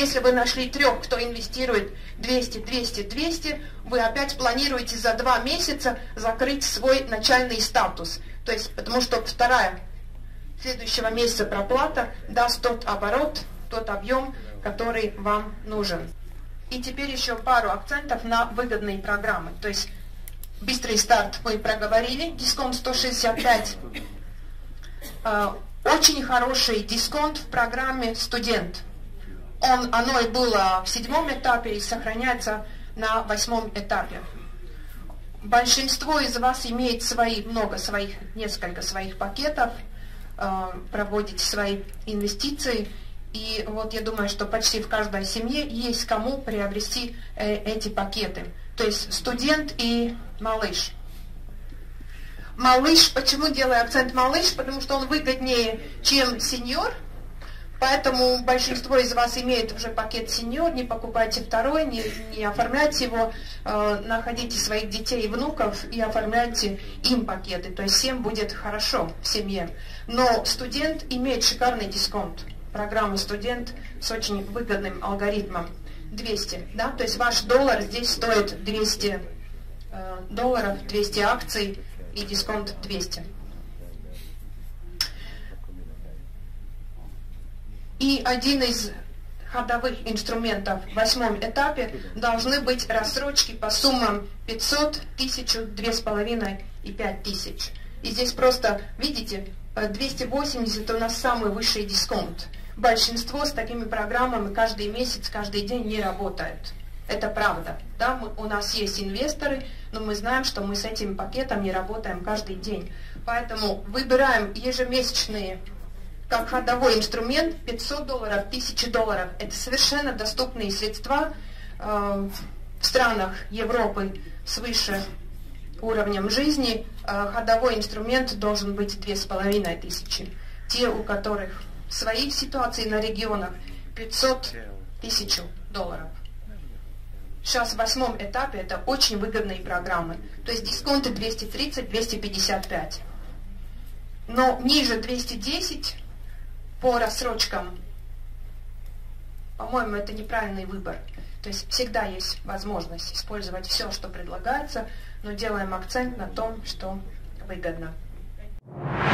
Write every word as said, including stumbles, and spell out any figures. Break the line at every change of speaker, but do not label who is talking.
если вы нашли трех, кто инвестирует двести, двести, двести, вы опять планируете за два месяца закрыть свой начальный статус. То есть, потому что вторая следующего месяца проплата даст тот оборот, тот объем, который вам нужен. И теперь еще пару акцентов на выгодные программы. То есть быстрый старт мы проговорили, дисконт сто шестьдесят пять. Очень хороший дисконт в программе «Студент». Он, оно и было в седьмом этапе и сохраняется на восьмом этапе. Большинство из вас имеет свои, много своих, несколько своих пакетов, проводите свои инвестиции. И вот я думаю, что почти в каждой семье есть кому приобрести э, эти пакеты. То есть студент и малыш. Малыш, почему делаю акцент малыш? Потому что он выгоднее, чем сеньор. Поэтому большинство из вас имеет уже пакет сеньор. Не покупайте второй, не, не оформляйте его. Э, находите своих детей и внуков и оформляйте им пакеты. То есть всем будет хорошо в семье. Но студент имеет шикарный дисконт. Программа «Студент» с очень выгодным алгоритмом. двести, да, то есть ваш доллар здесь стоит двести э, долларов, двести акций и дисконт двести. И один из ходовых инструментов в восьмом этапе должны быть рассрочки по суммам пятьсот, тысячу, две с половиной и пять тысяч. И здесь просто, видите, двести восемьдесят у нас самый высший дисконт. Большинство с такими программами каждый месяц, каждый день не работают. Это правда. Да? Мы, у нас есть инвесторы, но мы знаем, что мы с этим пакетом не работаем каждый день. Поэтому выбираем ежемесячные, как ходовой инструмент, пятьсот долларов, тысяча долларов. Это совершенно доступные средства э, в странах Европы свыше уровнем жизни. Э, ходовой инструмент должен быть две с половиной тысячи. Те, у которых своих ситуаций на регионах, пятьсот тысяч долларов. Сейчас в восьмом этапе это очень выгодные программы. То есть дисконты двести тридцать — двести пятьдесят пять. Но ниже двести десять по рассрочкам, по-моему, это неправильный выбор. То есть всегда есть возможность использовать все, что предлагается, но делаем акцент на том, что выгодно.